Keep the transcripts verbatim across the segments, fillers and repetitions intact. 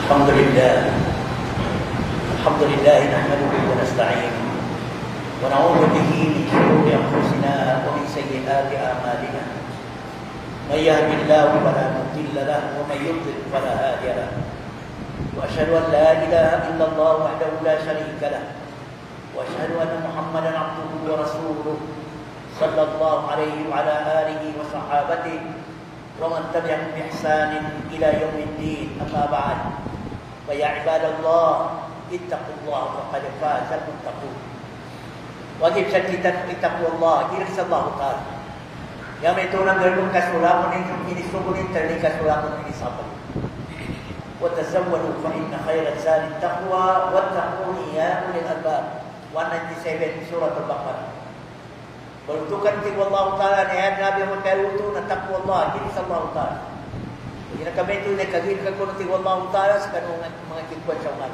الحمد لله الحمد لله نحمده ونستعينه ونعوذ به من شرور انفسنا ومن سيئات اعمالنا من يهد الله فلا مضل له ومن يضلل فلا هادي له واشهد ان لا اله الا الله وحده لا شريك له واشهد ان محمدا عبده ورسوله صلى الله عليه وعلى اله وصحابته ومن تبعهم باحسان الى يوم الدين. اما بعد فيا عباد الله اتقوا الله فقد فاز المتقون. Wajib kita bertakwa Allah, diri Allah Taala. Yang itu orang berbun kasulamun ini sungguh ini terlihat kasulamun ini sabar. Wa tazawwadu fa inna khairaz zadi taqwa wattaquni ya ulil albab. one ninety-seven surah Al-Baqarah. Beruntukan takwa Allah Taala ni ayat Nabi Muhammad itu na takwa Allah, diri Allah Taala. Jadi kami itu nak kagir ka kuno takwa Allah Taala sekarang mga kikuan sa umat.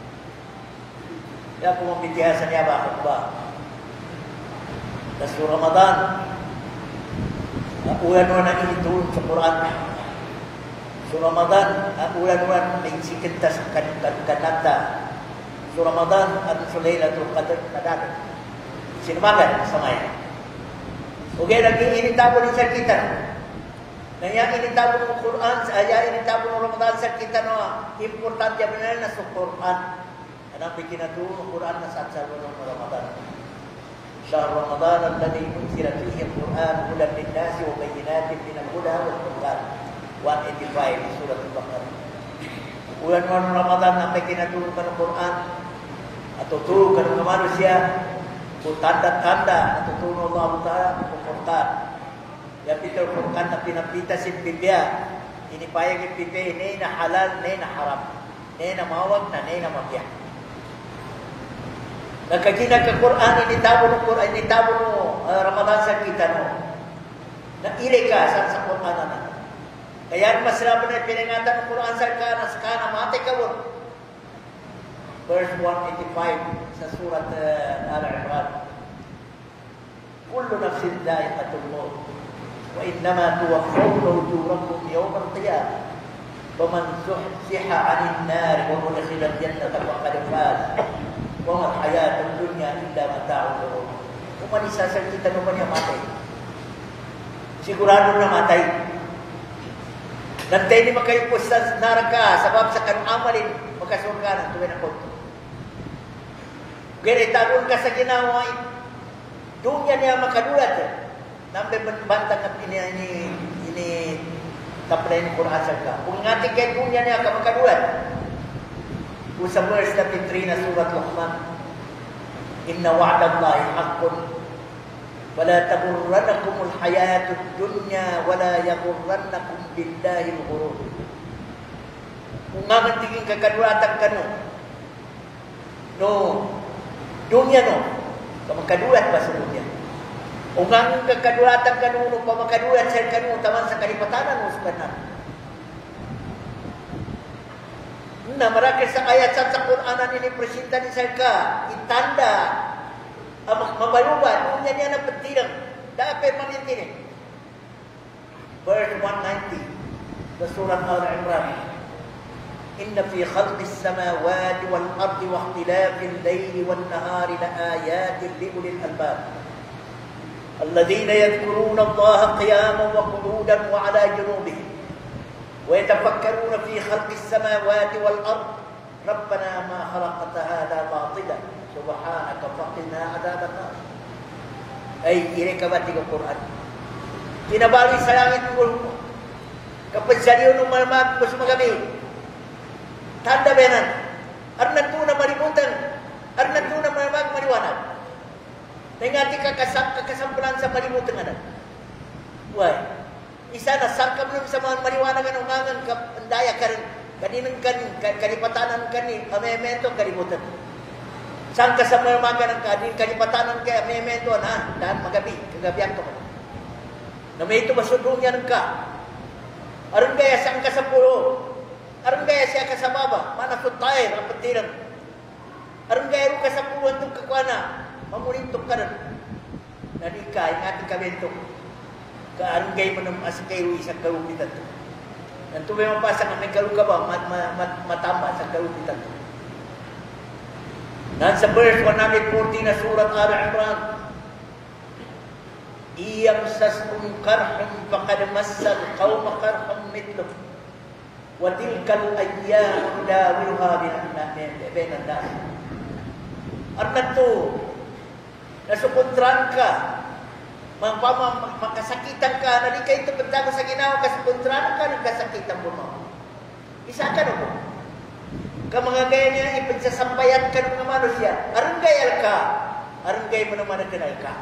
Ya ko mabitihasan niya ba khutbah. Dan surah Ramadan ulan-ulan ini turun sa Quran. Surah Ramadan ulan-ulan may sikenta sa kanata. Surah Ramadan at Laylatul Qadr kadang sinamagan sa maya. Okay, lagi ini tabo ni sa kita. Na yang ini tabo ng Quran,aya ini tabo ng Ramadan sa kita no. Importante benar na sa Quran. Ana pikinatu ng Quran na sa sa ng Ramadan. شهر رمضان الذي أنزل فيه القرآن هدى للناس وبينات من الهدى والفرقان. one eighty-five سورة البقرة. Bulan Ramadan sampai kinaturunkan ng Quran atau turunkan ng manusia kung tanda-tanda atau turun Allah Ta'ala kung Quran. Yang kita Quran na pinapita si Biblia. Ini payag yung Biblia, ini na halal, ini na haram. Ini na mawag na, ini na mabiyah. Nakakina ka Quran, initabo ng Quran, initabo ng uh, Ramadan sa kita no. Naili ka sa, sa Quran na. Kaya masarap na pinangatan ng Quran sa kana, sa kana, mati ka mo. Verse one eighty-five sa surat uh, Al-Imran. Kullu nafsin dha'iqatul maut wa innama tuwaffawna ujurakum yawmal qiyamah. Faman zuhziha 'anil nar wa udkhila al-jannata faqad faz. Wa hayatud dunya illa mata'ul ghurur. Kung manisasal kita naman niya matay. Sigurado na matay. Nantay ni makayupos sa naraka sabab sa kanong amalin makasurga na tuwin ang konto. Kaya itagon ka sa ginawa dunya niya makadulat. Nambe bantang at ini ini ini taplayin Quran sa ka. Kung ngati kay dunya niya ka makadulat. Sa verse thirty-three na surat Luqman, inna wa'dallahi haqqun wala taghurrannakumul hayatud dunya wala yaghurrannakum billahi al-ghurur. Kung nga tingin kakadulatan ka no, no, dunya no, kamakadulat ba sa dunya? Kung nga kakadulatan ka no, pamakadulat sa kanu, taman sa kalipatanan mo sa kanan. Na marami sa ayat sa Quran ini presenta ni saya itanda mabaluban dunia niya na penting dapat manintinin. Verse one ninety the surah Al-Imran. Inna fi khalqis samawati wal ardi wa ikhtilafil layli wan nahari la ayatin li ulil albab. Alladhina yadhkuruna Allaha qiyaman wa qu'udan wa 'ala junubihim. ويتفكرون في خلق السماوات والأرض ربنا ما خلقت هذا باطلا سبحانك فقنا عذاب النار. Ay ini kabati ng Quran. Tinabali sa langit mo. Kapag sariyo nung malamag mo sa magabi. Tanda benan. Arnan po na maributan. Arnan po na malamag mariwanag. Nangati ka kasampulan sa maributan nga na. Why? Isa na sangka mo sa mga mariwanagan ng umangan kapandaya ka rin. Kaninang kanin, kalipatanan kanin, amemento, kalimutan. Sangka sa mga umangan ng kanin, kalipatanan ka, amemento, na, dahil magabi, kagabihan ka mo. Na may ito masundong yan ka. Aron kaya sangka sa pulo. Aron kaya siya ka sa baba. Manasod tayo, ang patiran. Aron kaya rin ka sa pulo, itong kakwana. Mamulintok ka rin. Nanika, yung ating kabento. Kaarugay mo ng asakay isa karupitan. Dan tu memang pasang kami kalau kabah mat mat matamba sa kalau kita. Dan sa verse one forty na surat Al-Imran, iyam sasum qarhum faqad massal qauma qarhum mithluh wa tilkal ayyam dawiluha bainan nas. Artinya tu nasukontran ka, Mampama makasakitan ka, na di ka ito bentago sa ginawa, kasukontran ka, nagkasakitan mo mo. Isa ka na po. Kamanga gaya niya, ipagsasampayan ka ng manusia. Aranggayal ka. Aranggay mo naman ang kanal ka.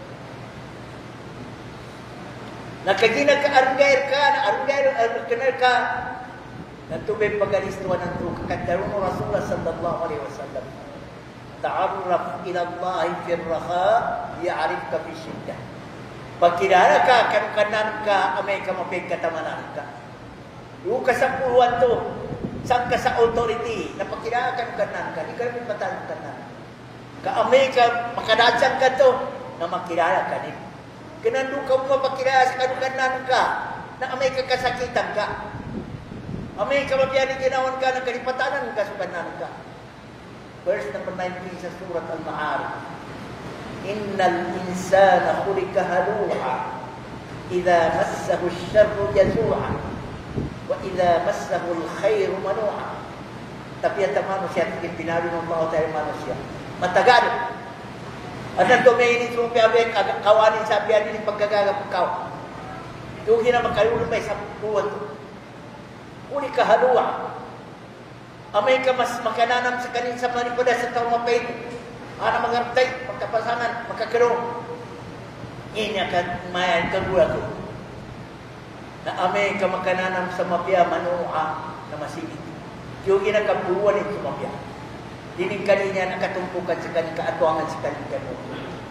Nakaginag ka, aranggayal ka, na aranggayal ang kanal ka. Natubay pag-alistuan ng truka. Kadarun mo Rasulullah sallallahu alaihi wasallam. Ta'arraf ila Allah fi ar-raha ya'rifka fi shiddah. Pagkilala ka, kanukanan ka, amay ka mapigkatamanan ka. Yung kasapuluan to, saan ka sa authority, na pagkilala kanukanan ka, di ka namin patanukanan. Kaamay ka, makadadsang ka to, na makilala ka din. Kinandun ka mo mapagkilala sa kanukanan ka, na amay ka kasakitan ka. Amay ka mapiyani ginawan ka, ng kalipatanan ka, sukanan ka. Verse number nineteen sa surat Al-Ma'arij. Innal insana khuliqa halu'a idza massahu asy-syarru jazu'a wa idza massahu al-khairu manu'a. Tapi ang manusia tingin pinalo ng Allah tayo manusia. Matagal. At ang domain ito piyabe kawanin sa piyan ni pagkagagap kaw. Yung hina makalulong may sa buwan. Khuliqa halu'a. Amay ka mas makananam sa kanin sa manipada sa taong mapay. Ana mangartay, magkapasangan, magkakirong. Inya ka mayan kagula ko. Na amay ka makananam sa mapya manuha na masigit. Yung ginakabuwan ito sa mapya. Dining kaninya nakatumpukan sa kanin, kaatuangan sa kanin kanin.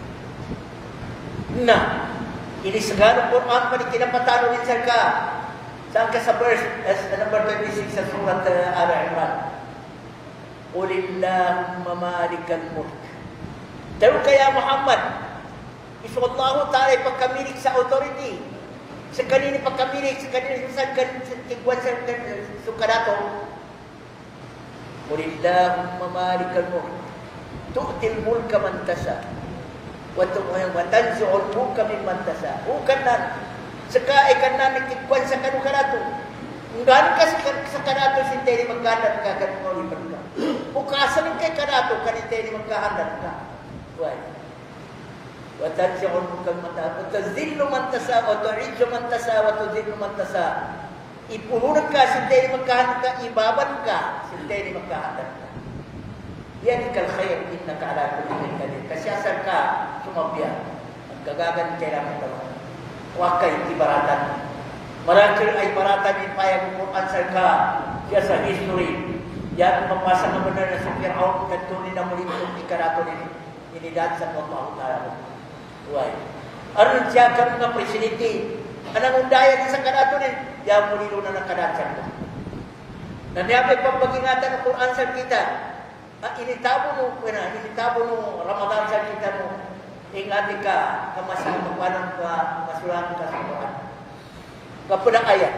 Na, ini segarang Quran pa ni kinapatalo rin sa ka. Saan ka sa verse, as number twenty-six sa surat uh, Al-Imran. Qulillahumma malikal mulk. Pero kaya Muhammad, iso Allah Ta'ala pagkamilik sa authority. Sa kanini pagkamilik, sa kanini sa kigwan sa sukadato. Qulillahumma malikal mulk. Tu'til mulka man tasha. Wa tanzi'ul mulka mimman tasha. Ukan na. Saka ikan na nagkikwan sa kanukarato. Ngan ka sa kanato sintay ni magkahandan ka kanunolipan ka. Bukasan kay kanato kanintay ni magkahandan ka. Why? Wa tanzi'ul mulka man tasha. Wa tazillu man tasha wa tu'izzu man tasha wa tuzillu man tasha. Ipuhunan ka sintay ni magkahandan ka, ibaban ka sintay ni magkahandan ka. Yan ikal khair innaka ala kulli shay'in qadir. Kasi asal ka sumabya. Ang gagagan kailangan tawa. Wakay ibaratan. Marangkil ay baratan in payag Quran sarka siya sa history. Yan mapasa na benar na sa Fir'aun kantunin na muli itong ikarato ni inidad sa Allah Ta'ala. Why? Aron siya ka mga presidente. Anang undayan sa karato ni ya muli na nakadadsang ko. Nangyapay pagpagingatan ng Quran sa kita. Ah, initabo mo, wala, initabo mo Ramadan sa kita mo. Ingati ka, kamasang magpanang ka, masulang ka sa Quran. Kapunang ayat.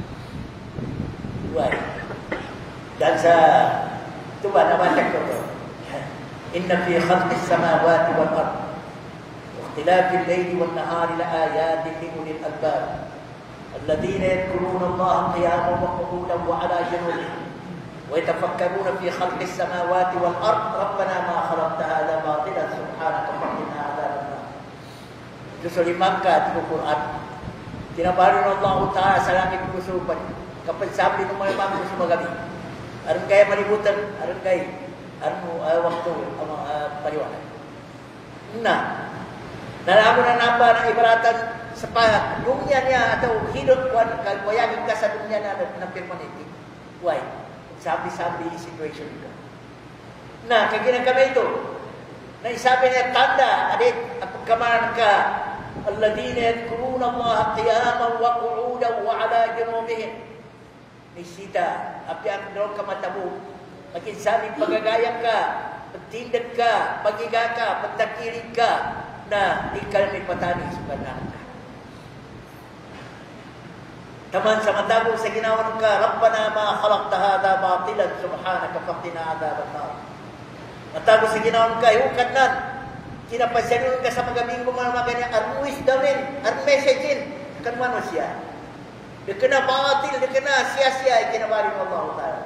Why? Dan sa, ito ba, nabatak ko ito. Inna fi khalqis samawati wal ard wa ikhtilafil layli wan nahari la ayatin li ulil albab alladhina yadhkuruna Allaha qiyaman wa qu'udan wa 'ala junubihim wa yatafakkaruna fi khalqis samawati wal ard rabbana ma khalaqta hadha batilan subhanaka faqina Justru maka di Quran tinabaru Allah Ta'ala sa langit kusupan kapag sabi ng mga imam sa magabi aron kaya malibutan aron kay aron uh, waktu ang uh, paliwanag na nalaman na napa ng ibaratan sa pa dunya niya atau hidot kuan kagwayagin ka sa dunya na ng permanente. Why? Sabi-sabi situation ka na kay ginagkamay ito na isabi niya tanda adit at pagkamanan ka alladhina yadhkuruna Allaha qiyaman wa qu'udan wa 'ala junubihim. Nisita api ang daw ka matabo pagkinsabi pagagayang ka pagtindag ka pagiga ka pagtakirig ka na di ka may patani sa kanan ka. Taman sama tabu sa ginawan ka, Rabbana ma khalaqta hadha batilan subhanaka faqina adhaban nar. Matago sa ginawan ka, iukat nan. Kinapasyanon ka sa mga minggo mga maganya, armuis damin, ar messagin, kan manusia. Dia kena batil, dia kena sia-sia, ikinabali ng Allah Ta'ala.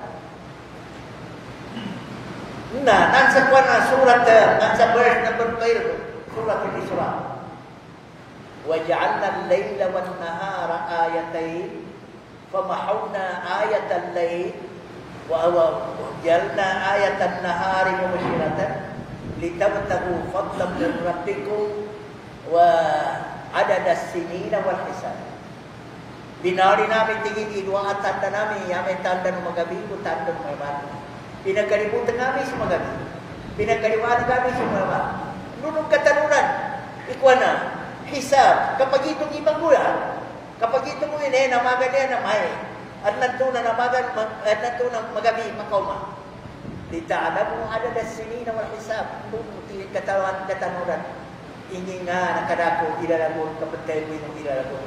Nah, nansa kuan na surat, nansa verse number twelve, surat Al-Isra. وَجَعَلْنَا اللَّيْلَ وَالنَّهَارَ آيَتَيْنِ فَمَحَوْنَا آيَةَ اللَّيْلِ وَجَعَلْنَا آيَةَ النَّهَارِ مُبْصِرَةً لِتَبْتَغُوا فَضْلًا مِنْ رَبِّكُمْ وَعَدَدَ السِّنِينَ وَالْحِسَابِ. Binari namin tingin idwa at tanda namin, yamin tanda ng magabi o tanda ng mga pinagkalimutan namin sa magabi. Pinagkaliwanag namin sa mga nunong katalunan, ikwa na, hisab, kapag itong ibang gula, kapag itong mo yun, namagan niya na may, at nanto na namagan, at nanto na magabi, makauma. Di ta'ala mo, ada na sini na hisab, nunong katawan, katalunan, ingin nga nakadako, ilalagon, kapag kayo mo yung ilalagon.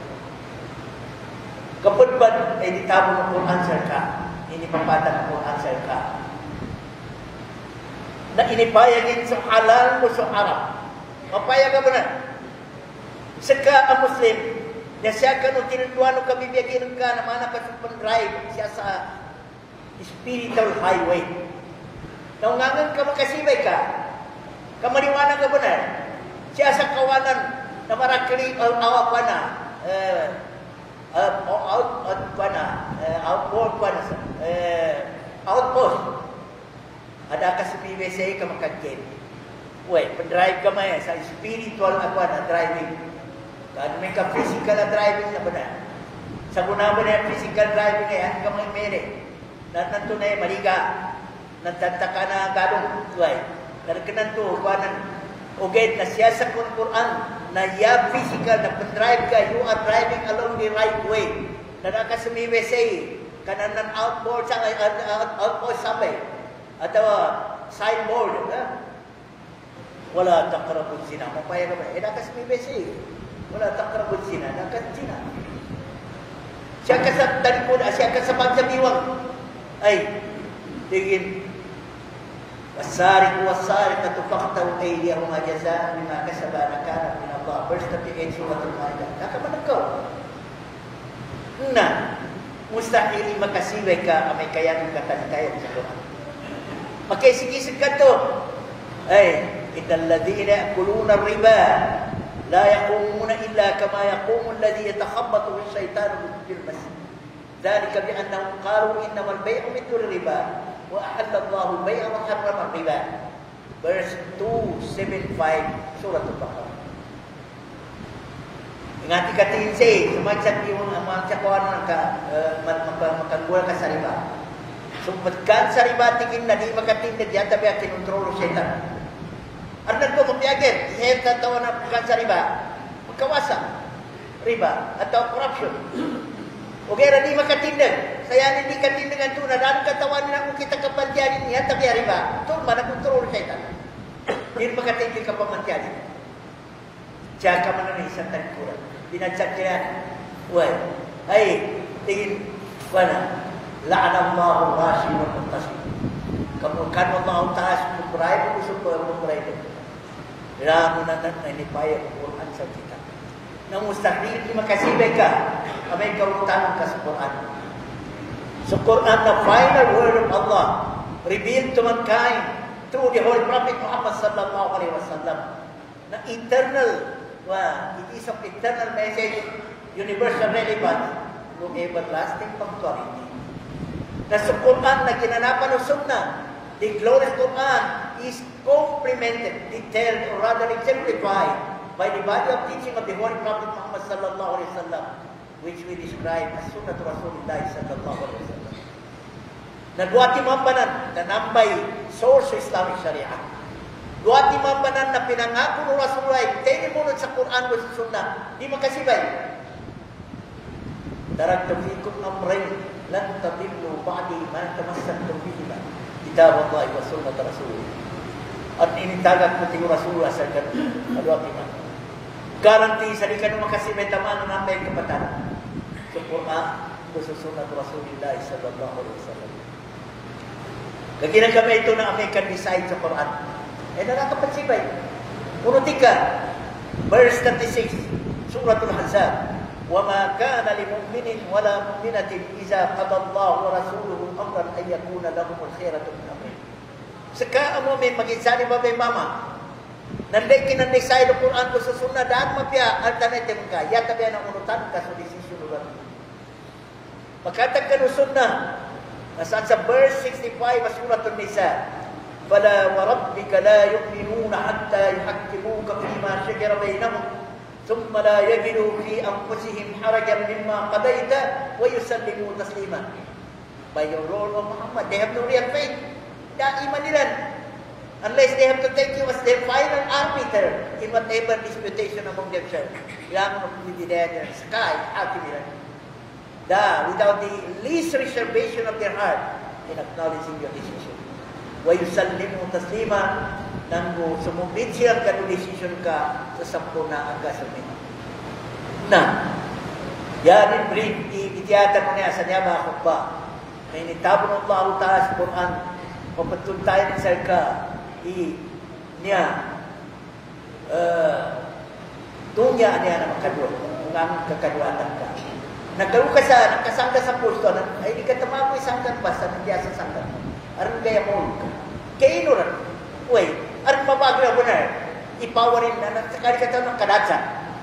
Kapag ba, ay ditabo ng Quran ka, inipapata ng Quran ka, na inipayagin sa halal mo sa haram. Mapayag ka ba na? Saka ang Muslim, na siya ka nung tinutuan o kabibiyagin ka na mana ka sa pan-drive siya sa spiritual highway. Naungangan ka makasibay ka, kamaliwanag ka ba na? Siya sa kawanan na marakali ang awa pa na, uh, Uh, out out pana uh, outboard pana uh, outpost ada ka sa P B S A ka makagkin way pa-drive ka may sa spiritual ako na driving kan may ka physical na driving na bana sa guna ba na physical driving ay ang kamay mere nanto na maliga nagtataka na galong way narkanan to kuanan okay na siya sa Quran na ya physical na drive ka, you are driving along the right way. Na naka sa P B S A, kanan ng outboard sa uh, outpost sabay. Atau signboard, ha? Wala taqrabun zina. Mapaya ka ba? Eh, naka sa P B S A. Wala taqrabun zina. Naka zina. Siya ka sa talikod, siya ka sa pagsabiwang. Ay, tingin, والسارق والسارقة فاقطعوا أيديهما جزاء بما كسبا نكالا من الله. Verse thirty-eight Surah Al-Ma'idah. Nakamanag ka. Na, mustahil makasibay ka amay kayan ng katanikayan sa Quran. Makaisikisig ka to. Ay, innal ladhina yakuluna riba la yaqumuna illa kama yaqumu alladhi yatakhabbatu ash-shaytanu fil mas. Dhalika bi annahum qalu innamal bay'u mithlu riba. وأحل الله البيع وحرم الربا. Verse two seventy-five Surah Al-Baqarah. Ingati ka tingin siya, sumagsat yung magsakuan ka, makagbual ka sa riba. Sumpatkan sa riba, tingin na di makatindig yan, tabi ang kinontrolo syaitan. Arnad ko, mapiyagin, ihayag na tawa na pagkan sa riba, magkawasa, riba, atau corruption. Okay, na di makatindig. Saya ni di katindigan tu na dalam katawan na kung kita kapantiyanin niya tabi riba. Ito man kontrol syaitan. Di makatindig ka pamantiyanin. Jaga man na isang talikuran. Binadsak niya. Uy, ay, tingin, wala. La'an Allah rashi wa muntasib. Kamukan Allah ta'as mumray mo gusto ko mumray mo. Kailangan mo na na inipaya ang Quran sa kita. Na mustahil di makasibay ka. Amay kautangan ka sa Quran. So Quran, the final word of Allah, revealed to mankind through the Holy Prophet Muhammad sallallahu alaihi wasallam. Na eternal, well, it is of eternal message, universal relevance, to everlasting punctuality. Na sa Quran na ginanapan ng Sunnah, the glorious Quran is complemented, detailed, or rather exemplified by the body of teaching of the Holy Prophet Muhammad sallallahu alaihi wasallam, which we describe as Sunnah Rasulullah sallallahu alaihi wasallam. Na dua timambanan na nambay source sa Islamic Sharia. Dua timambanan na pinangako ng Rasulullah, tini munod sa Quran o sa Sunnah, di makasibay. Taraktu fikum amrayn lan tadillu ba'di ma tamassaktum bihima, kitab Allah wa sunnah Rasulullah. At initagak ko tingo Rasulullah sa dua timambanan. Garanti sa di ka na makasibay tamaan ng nambay kapatan. sa Quran o sa sunnah Rasulullah sallallahu alaihi wasallam. Kaya kami ito na American design sa Quran. Eh, nakakapagsibay. Uno tika, verse thirty-six, Suratul Ahzab. وَمَا كَانَ لِمُؤْمِنٍ وَلَا مُؤْمِنَةٍ إِذَا قَضَى اللَّهُ وَرَسُولُهُ أَمْرًا أَن يَكُونَ لَهُمُ الْخِيَرَةُ مِنْ أَمْرِهِمْ. Saka ang mu'min mag-insani ba may mama? Nanday kinanday sa ilo Quran ko sa sunnah daan mapya alternative ka. Yata biya ng unutan ka sa decision ulan. Magkatag ka no sunnah. Nasaan sa verse sixty-five sa Suratul Nisa. فَلَا وَرَبِّكَ لَا يُؤْمِنُونَ حَتَّى يُحَكِّمُوكَ فِيمَا شَجَرَ بَيْنَهُمْ ثم لا يجدوا في أنفسهم حرجا مما قضيت ويسلموا تسليما. By your role of Muhammad, they have no real faith. Daiman nila. Unless they have to take you as their final arbiter in whatever disputation among themselves. Kailangan magpili nila sa sky, hakim nila. Da, without the least reservation of their heart in acknowledging your decision. وَيُسَلِّمُوا تَسْلِيمًا nanggo sumubit siya kanu decision ka sa sampo na agasamin. Na, yarin bring itiyatan mo niya sa niya mga khutbah. Na initabon ng Allah Ta'ala sa Quran, papatul tayo ng sarka, i niya, uh, tunya niya na makadwa, kung ang kakadwatan ka. Nagkaroon ka sa, nagkasangga sa pusto, ay di ka tamago isanggan ba sa nandiya sa sanggan mo. Aron kaya mo ka. Kaya inuran, uy, aron mabago na benar, ipawarin na, sakali ka tayo ng kadatsan.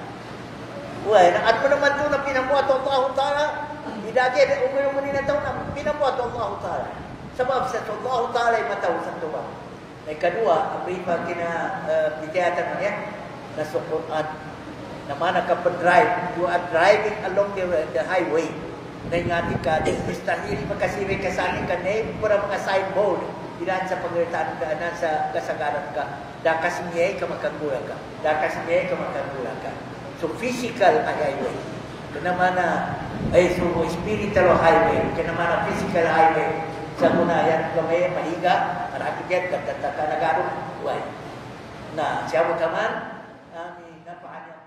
Uy, at mo naman ito na pinamuat ang Allah Ta'ala, idagi, umiro mo rin na ito na pinamuat ang Allah Ta'ala. Sabab sa Allah Ta'ala ay mataw sa tuba. May kadua, ang brief ang kinabitiyatan mo niya, na sa Quran, naman nakapag-drive, you are driving along the, the highway, na ingati ka, mistahili magkasiwi ka sa akin ka, na para mga signboard, ilan sa pagkalitaan ka, ilan sa kasagaran ka, dakasimiyay ka magkagulang ka, dakasimiyay ka magkagulang ka. So, physical ay highway. Kaya naman na, ay so, spiritual highway, kaya naman na physical highway, sa muna yan kami, mahiga, marakigyan, kagtataka, nagarong, buhay. Na, siya mo kaman, amin, napakanya.